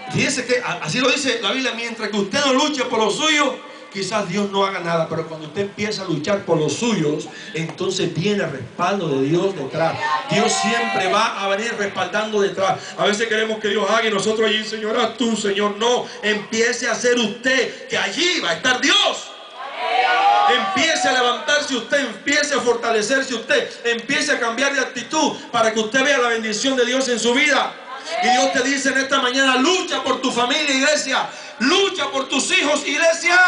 Fíjese que así lo dice la Biblia: mientras que usted no luche por lo suyo, quizás Dios no haga nada, pero cuando usted empieza a luchar por los suyos, entonces viene el respaldo de Dios detrás. Dios siempre va a venir respaldando detrás. A veces queremos que Dios haga y nosotros allí: Señor, haz tú, Señor. No, empiece a hacer usted, que allí va a estar Dios. Empiece a levantarse usted, empiece a fortalecerse usted, empiece a cambiar de actitud para que usted vea la bendición de Dios en su vida. Y Dios te dice en esta mañana: lucha por tu familia, iglesia. Lucha por tus hijos, iglesia.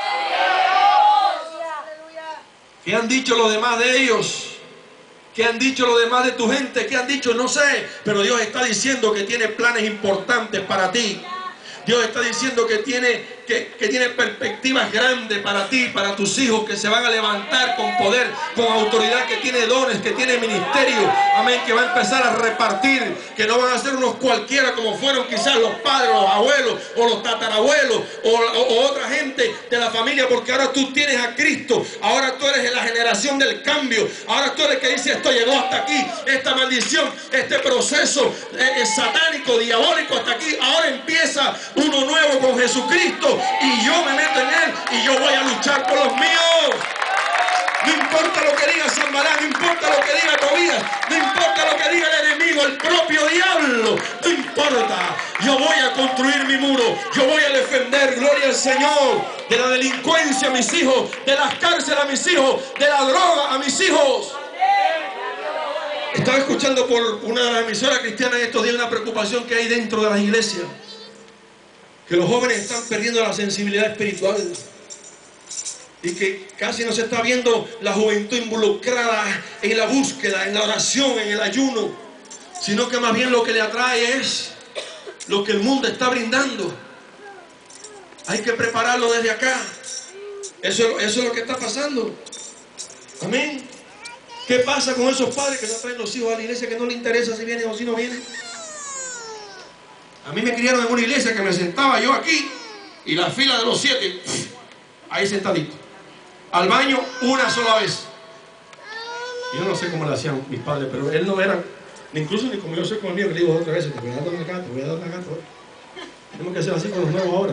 ¿Qué han dicho los demás de ellos? ¿Qué han dicho los demás de tu gente? ¿Qué han dicho? No sé. Pero Dios está diciendo que tiene planes importantes para ti. Dios está diciendo que tiene perspectivas grandes para ti, para tus hijos, que se van a levantar con poder, con autoridad, que tiene dones, que tiene ministerio. Amén, que va a empezar a repartir, que no van a ser unos cualquiera como fueron quizás los padres, los abuelos o los tatarabuelos o otra gente de la familia, porque ahora tú tienes a Cristo. Ahora tú eres la generación del cambio. Ahora tú eres el que dice: esto llegó hasta aquí, esta maldición, este proceso satánico, diabólico, hasta aquí. Ahora empieza uno nuevo con Jesucristo, y yo me meto en él y yo voy a luchar por los míos. No importa lo que diga Zambalá, no importa lo que diga Tobías, no importa lo que diga el enemigo, el propio diablo, no importa. Yo voy a construir mi muro, yo voy a defender, gloria al Señor, de la delincuencia a mis hijos, de las cárceles a mis hijos, de la droga a mis hijos. Estaba escuchando por una de las emisoras cristianas estos días una preocupación que hay dentro de las iglesias, que los jóvenes están perdiendo la sensibilidad espiritual y que casi no se está viendo la juventud involucrada en la búsqueda, en la oración, en el ayuno, sino que más bien lo que le atrae es lo que el mundo está brindando. Hay que prepararlo desde acá. Eso es lo que está pasando. Amén. ¿Qué pasa con esos padres que no traen los hijos a la iglesia, que no les interesa si vienen o si no vienen? A mí me criaron en una iglesia que me sentaba yo aquí y la fila de los 7 ahí sentadito, al baño una sola vez. Yo no sé cómo le hacían mis padres, pero él no era, incluso ni como yo soy con el mío, que le digo 2 o 3 veces: te voy a dar una acá, te voy a dar una acá. Tenemos que hacer así con los nuevos ahora,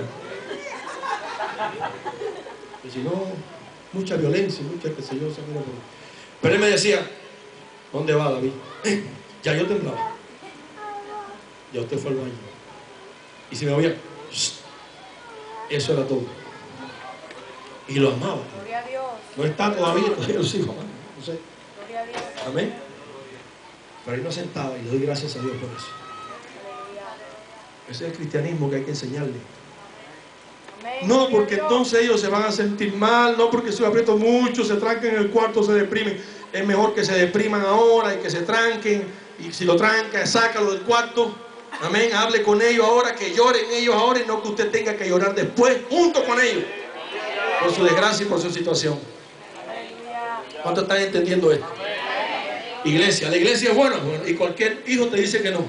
y si no, mucha violencia, mucha qué sé yo. Pero él me decía: ¿dónde va, David? Ya yo temblaba. Ya usted fue al baño. Y si me oía, eso era todo. Y lo amaba. Gloria a Dios. No está todavía los hijos, no sé. Gloria a Dios. Amén. Pero él no sentaba, y le doy gracias a Dios por eso. Ese es el cristianismo que hay que enseñarle. Amén. No porque entonces ellos se van a sentir mal, no porque se aprieto mucho, se tranquen en el cuarto, se deprimen. Es mejor que se depriman ahora y que se tranquen. Y si lo tranca, sácalo del cuarto. Amén, hable con ellos ahora, que lloren ellos ahora, y no que usted tenga que llorar después, junto con ellos, por su desgracia y por su situación. ¿Cuántos están entendiendo esto? Iglesia, la iglesia es buena, y cualquier hijo te dice que no.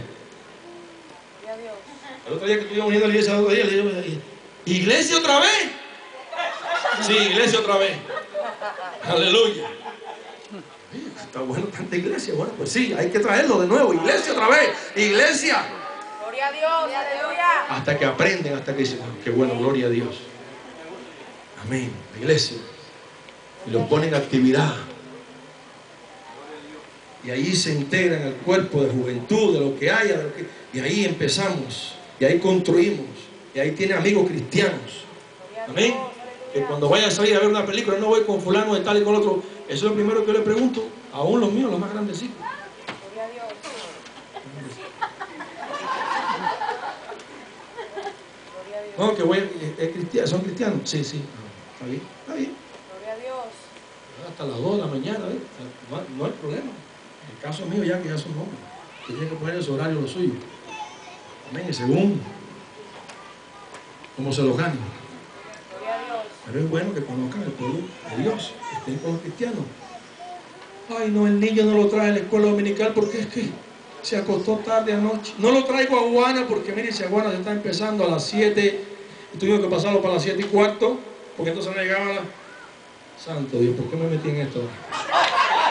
El otro día que estuvimos yendo a la iglesia, el otro día, le digo: ¿iglesia otra vez? Sí, iglesia otra vez. Aleluya. Está bueno tanta iglesia. Bueno, pues sí, hay que traerlo de nuevo. Iglesia otra vez, iglesia. Gloria a Dios, aleluya. Hasta que aprenden, hasta que dicen: qué bueno, gloria a Dios. Amén, la iglesia. Y los ponen en actividad. Y ahí se integran al cuerpo de juventud, de lo que haya, y ahí empezamos, y ahí construimos, y ahí tiene amigos cristianos. Amén. Que cuando vaya a salir a ver una película, no voy con fulano de tal y con otro. Eso es lo primero que yo le pregunto, aún los míos, los más grandecitos. Gloria a Dios. No, que voy, es cristiano, ¿son cristianos? Sí, sí. Está bien, está bien. Gloria a Dios. Hasta las 2 de la mañana, ¿eh? No hay problema. En el caso mío, ya que ya son hombres, tienen que poner en su horario lo suyo. Amén, y según como se lo ganen. Gloria a Dios. Pero es bueno que conozcan el pueblo de Dios, que estén con los cristianos. Ay, no, el niño no lo trae a la escuela dominical porque es que se acostó tarde anoche. No lo traigo a Aguana porque, mire, si Aguana se está empezando a las 7, y tuvimos que pasarlo para las 7:15, porque entonces no llegaba la... Santo Dios, ¿por qué me metí en esto?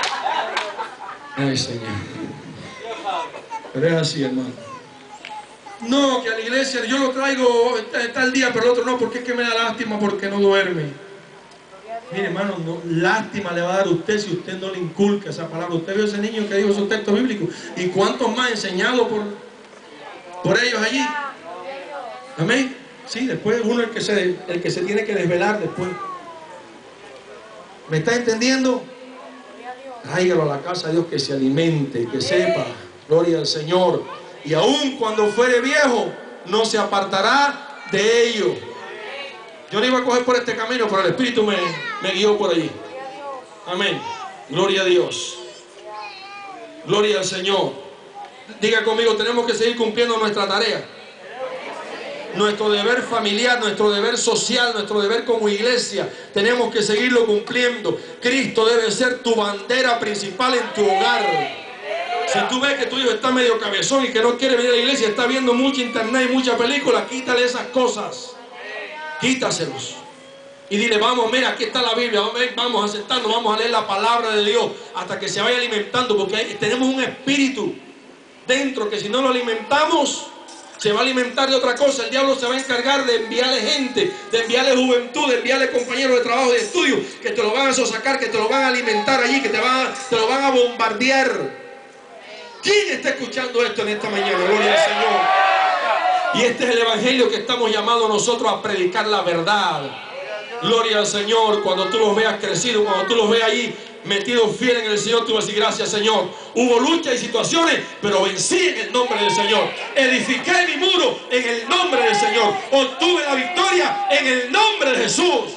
Ay, Señor. Pero es así, hermano. No, que a la iglesia yo lo traigo tal día, pero el otro no, porque es que me da lástima porque no duerme. Mire, hermano, no, lástima le va a dar a usted si usted no le inculca esa palabra. Usted vio ese niño que dijo su texto bíblico. ¿Y cuántos más enseñados por ellos allí? Amén. Sí, después uno el que se tiene que desvelar después. ¿Me está entendiendo? Tráigalo a la casa de Dios, que se alimente, que sepa. Gloria al Señor. Y aun cuando fuere viejo, no se apartará de ello. Yo no iba a coger por este camino, pero el Espíritu me guió por allí. Amén. Gloria a Dios. Gloria al Señor. Diga conmigo, tenemos que seguir cumpliendo nuestra tarea. Nuestro deber familiar, nuestro deber social, nuestro deber como iglesia, tenemos que seguirlo cumpliendo. Cristo debe ser tu bandera principal en tu hogar. Si tú ves que tu hijo está medio cabezón y que no quiere venir a la iglesia, está viendo mucho internet y mucha película, quítale esas cosas. Quítaselos. Y dile, vamos, mira, aquí está la Biblia, vamos a sentarnos, vamos a leer la palabra de Dios hasta que se vaya alimentando, porque tenemos un espíritu dentro que si no lo alimentamos, se va a alimentar de otra cosa. El diablo se va a encargar de enviarle gente, de enviarle juventud, de enviarle compañeros de trabajo, de estudio, que te lo van a sosacar, que te lo van a alimentar allí, que te lo van a bombardear. ¿Quién está escuchando esto en esta mañana? Gloria al Señor. Y este es el evangelio que estamos llamados nosotros a predicar, la verdad. Gloria al Señor. Cuando tú los veas crecidos, cuando tú los veas ahí metidos fiel en el Señor, tú vas a decir, gracias Señor. Hubo lucha y situaciones, pero vencí en el nombre del Señor. Edifiqué mi muro en el nombre del Señor. Obtuve la victoria en el nombre de Jesús.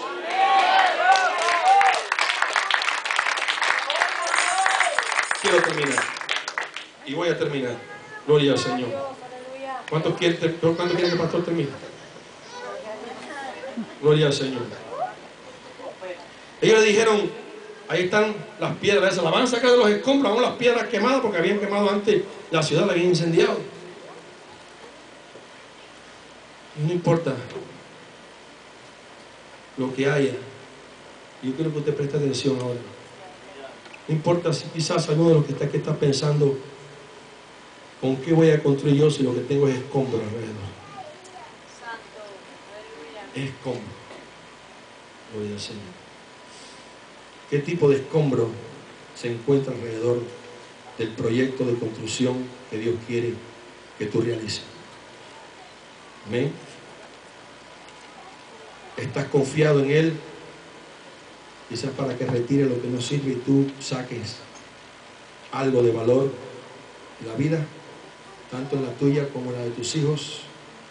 Quiero terminar. Y voy a terminar. Gloria al Señor. ¿Cuántos quieren que el pastor termine? Gloria al Señor. Ellos le dijeron, ahí están las piedras esas, la van a sacar de los escombros, aún las piedras quemadas, porque habían quemado antes la ciudad, la habían incendiado. Y no importa lo que haya, yo quiero que usted preste atención ahora. No importa si quizás alguno de los que está aquí está pensando, ¿con qué voy a construir yo si lo que tengo es escombros alrededor? Escombro. Gloria al Señor. ¿Qué tipo de escombro se encuentra alrededor del proyecto de construcción que Dios quiere que tú realices? Amén. ¿Estás confiado en Él? Quizás para que retire lo que no sirve y tú saques algo de valor en la vida, tanto en la tuya como en la de tus hijos.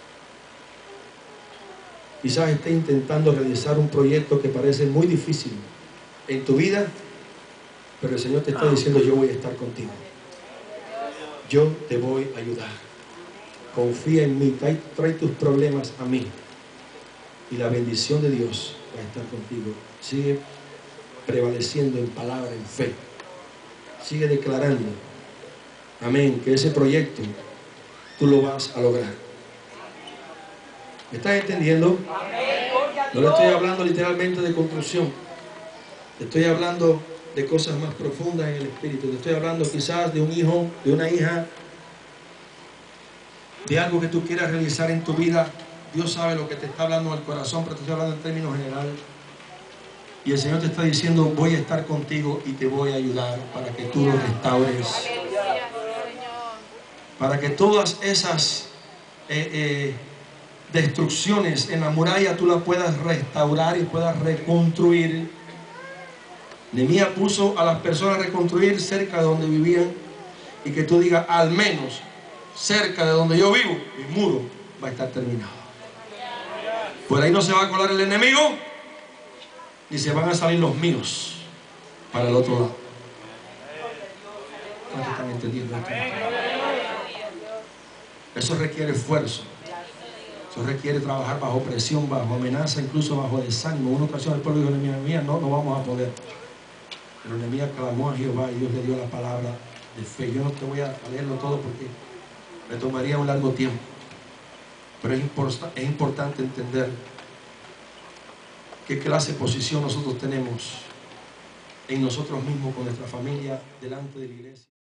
Quizás estés intentando realizar un proyecto que parece muy difícil en tu vida, pero el Señor te está diciendo, yo voy a estar contigo. Yo te voy a ayudar. Confía en mí, trae tus problemas a mí. Y la bendición de Dios va a estar contigo. Sigue prevaleciendo en palabra, en fe. Sigue declarando, amén, que ese proyecto tú lo vas a lograr. ¿Me estás entendiendo? No le estoy hablando literalmente de construcción. Te estoy hablando de cosas más profundas en el espíritu. Te estoy hablando quizás de un hijo, de una hija, de algo que tú quieras realizar en tu vida. Dios sabe lo que te está hablando al corazón, pero te estoy hablando en términos generales. Y el Señor te está diciendo, voy a estar contigo y te voy a ayudar para que tú lo restaures. Para que todas esas destrucciones en la muralla tú las puedas restaurar y puedas reconstruir. Nehemías puso a las personas a reconstruir cerca de donde vivían, y que tú digas, al menos cerca de donde yo vivo, mi muro va a estar terminado. Por ahí no se va a colar el enemigo, ni se van a salir los míos para el otro lado. ¿Cuántos están entendiendo esto? Eso requiere esfuerzo. Eso requiere trabajar bajo presión, bajo amenaza, incluso bajo desánimo. En una ocasión el pueblo dijo, Nehemías, no vamos a poder. Pero Nehemías clamó a Jehová y Dios le dio la palabra de fe. Yo no te voy a leerlo todo porque me tomaría un largo tiempo. Pero es importante entender qué clase de posición nosotros tenemos en nosotros mismos, con nuestra familia, delante de la iglesia.